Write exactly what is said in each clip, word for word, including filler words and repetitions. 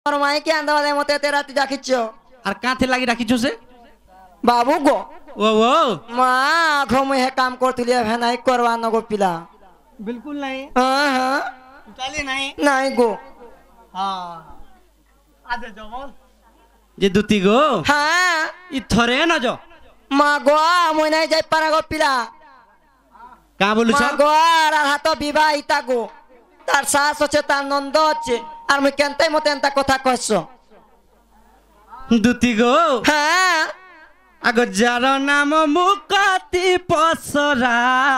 और माई के अंदर वाले मते तेरा तुझा खिच्चो और काथे लागी राखी से बाबू गो वो वो माँ घो मुझे काम करती लिया है नहीं करवाना गो पिला बिल्कुल नहीं हाँ हाँ चली नहीं नहीं गो हाँ आधे जो बोल जे दुती गो हाँ इ थोरे न जो माँ गो मुझे नहीं जाए पारा गो पिला कहाँ बोलू माँ गो राहा तो विवाह इता गो तार सास होचे तार नंद होचे और मुझे केंते मते एंता कथा कहसो दुती गो हाँ आगो जार नाम मुकाती पसरा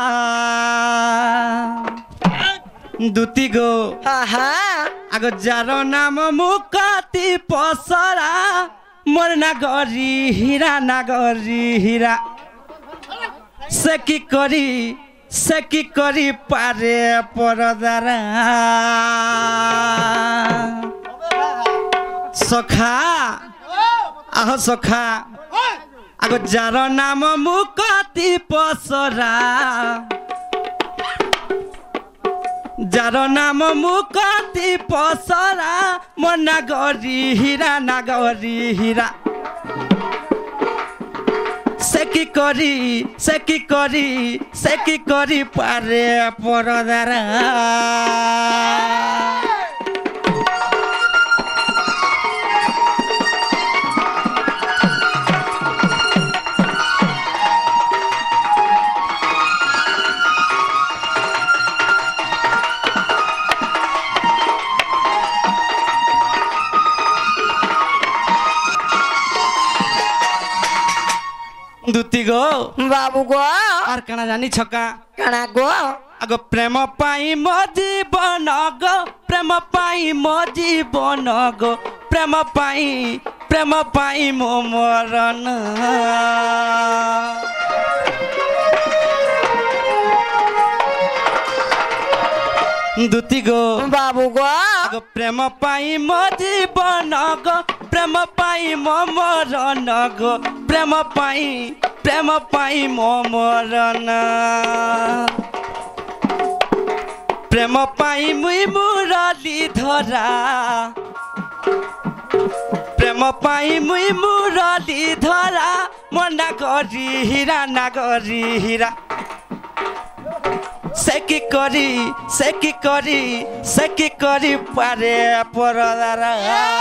दुती गो हाँ हाँ आगो जार नाम मुकाती पसरा मोर नागरी हीरा नागरी हीरा से की करी से की करी पारे परदारा सखा आहो सखा आगो जार नाम मुकाती पसरा जार नाम मुकाती पसरा मोर नागरी हीरा नागरी हीरा से की करी से की करी से की करी पारे परदारा दुती गो बाबू गो और कना जानी छका कणा गो आगो प्रेम पाई मो जीवन गो प्रेम पाई मो जीवन गो प्रेम पाई प्रेम पाई मो मरण दुती गो बाबू गो आगो प्रेम पाई मो जीवन गो प्रेम पाई मो मरण गो प्रेम पाई प्रेम पाई मो मरण प्रेम पाई मुई मुरली धरा प्रेम पाई मुई मुरली धरा मोर नागरी हीरा नागरी हीरा से की करी से की करी से की करी पारे परदारा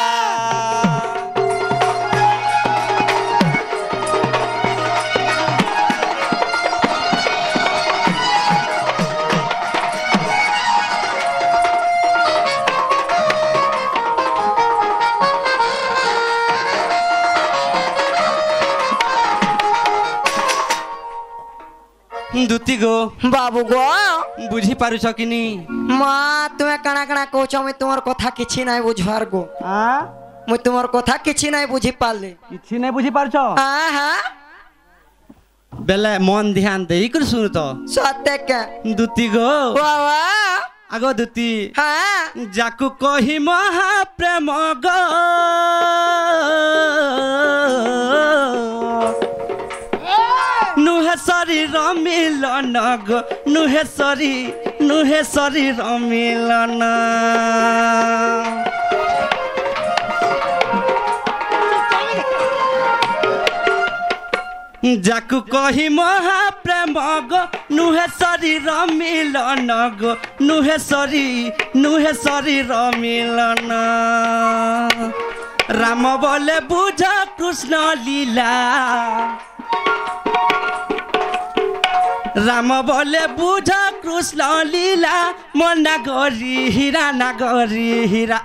दुती गो बाबू गो बुझी पारुछ कि नी माँ तुम्हें कणा कणा कहछ मैं तुमर कथा किछि नाही बुझवार गो हां मैं तुमर कथा किछि नाही बुझी पाले किछि नै बुझी पारुछ हां हां बेले मन ध्यान देई कर सुन तो सत्य के दुती गो वाह आगो दुती हां जाकु कहि महा प्रेम गो नुहे शरीर मिलन गो नुहे शरी नुहे शरीर मिलन जाकु कहि महा प्रेम गो नुहे शरीर मिलन गो नुहे शरी नुहे शरीर मिलन राम बोले बुझ कृष्ण लीला राम बोले बुझ कृष्ण लीला मोर नागरी हीरा नागरी हीरा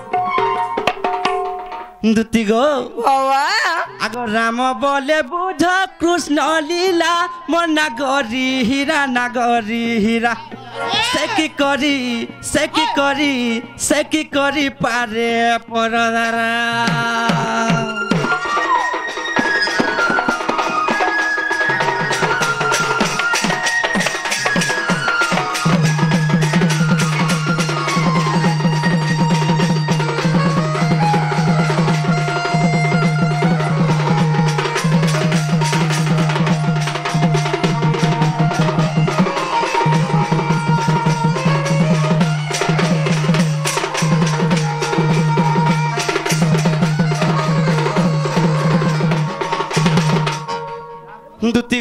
दुती गो वाह आगो राम बोले बुझ कृष्ण लीला मोर नागरी हीरा नागरी हीरा से की करी से की करी से की करी पारे परदारा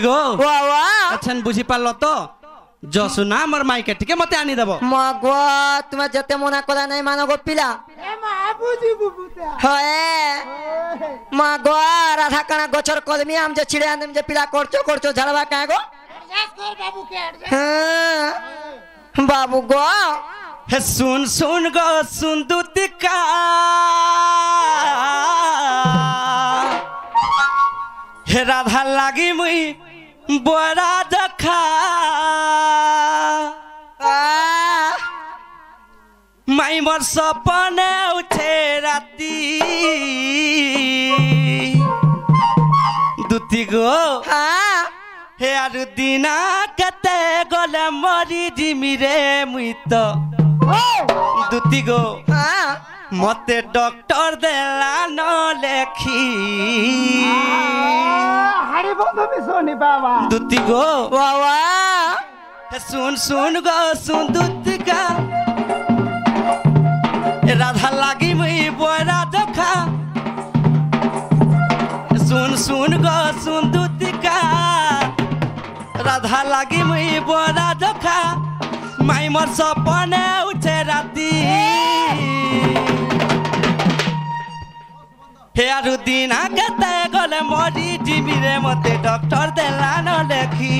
गो वाह वाह अच्छा बुझी पारल तो जो सुना मोर माई के टिके मते आनी देबो मगो तुम्हें जते मना करा नहीं मानो गो पिला ए बाबूजी बुबुता है मगो राधा कणा गोचर कलमी हम जे छिड़े आंदम जे पिला करचो करचो झड़वा काहे गो एडजस्ट कर बाबू के एडजस्ट हाँ बाबू गो हे सुन सुन गो सुन दुतिका हे राधा लागी मुई बड़ा दखा माई मोर सपने उठे राती दुती गो हाँ हे आरु दिना कते गले मरी जिमी रे मुई तो दुती गो हाँ मते डॉक्टर देला न लेखी हरी बंधु भी सोनी बाबा दुती गो वाह वाह हे सुन सुन गो सुन दुती का ए राधा लागी मुई बोरा धोखा सुन सुन गो सुन दुती का राधा लागी मुई बोरा धोखा माई मोर सपने उठे राती हे आरु दिना केते गले मरी जिमी रे मते डॉक्टर देला न लेखी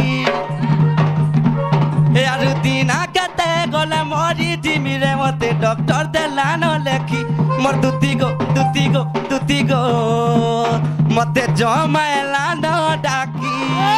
हे आरु दिना केते गले मरी जिमी रे मते डॉक्टर देला न लेखी मोर दुती गो दुती गो दुती गो मते जमाएला न डाकी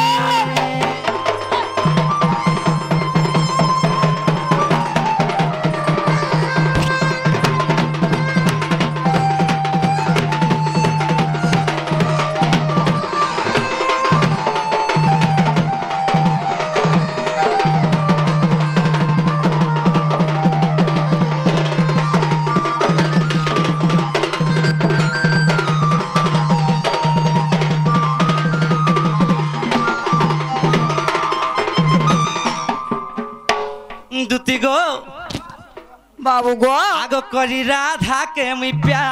दुती गो बाबू गो आगो करी राधा के मुई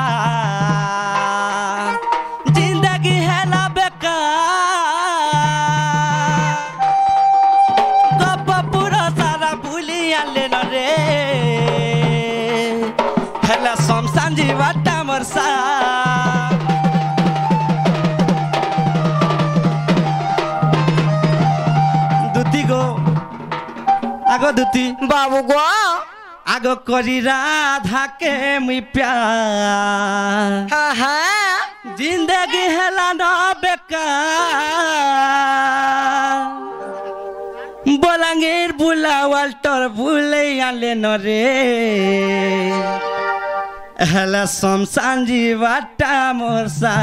प्यार जिंदगी है ना बेकार गप पूरा सारा भूलिया लेन रे हेला शमशान जीवाटा मोर सा दुती गो आगो दुती बाबू गो आगो करी राधा के मुई प्यार हाँ हाँ जिंदगी हेला न बेकार बोलांगीर बुला वाल्टर बुले आले न रे हेला शमशान जीवाटा मोर सा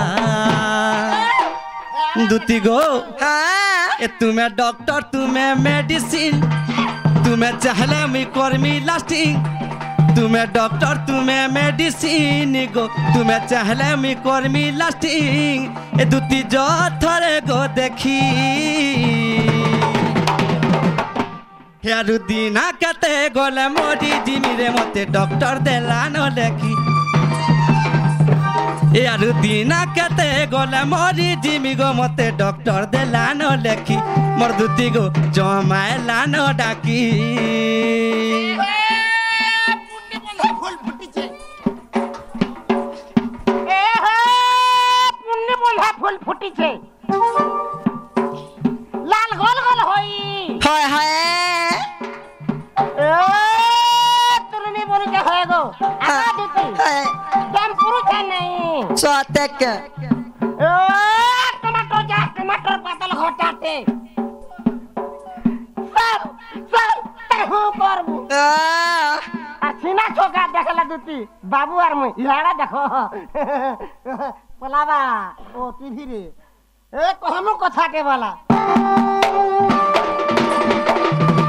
दुती गो हाँ ए तुम्हें डॉक्टर तुम्हें मेडिसिन तुम्हें चाहले मी कर्मी लास्टिंग तुम्हें डॉक्टर तुम्हें मेडिसिन गो तुम्हें चाहले मी कर्मी लास्टिंग ए दुती जो थरे गो देखी यारु दिना कते गोले मोदी जिमी रे मते डॉक्टर देला न लेखी यारु दिना कते गोले मोदी जिमी गो मते डॉक्टर देला न लेखी मोर दुती गो जमाएला न डाकी फूल फुटिছে ए हो पुण्य बंधा फूल फुटिছে लाल गोल गोल होई हाय हाय ए तुरमी बोल के होएगो आगा देती हाय दम पुरु छै नहीं सतेक ए टमाटर जा टमाटर पातल घटाते सर सर तरहु करबू आ आ सीना छोका देखला दुती बाबू आर मुई इहाड़ा देखो पलावा ओ टीवी रे ए कहमु कथा के वाला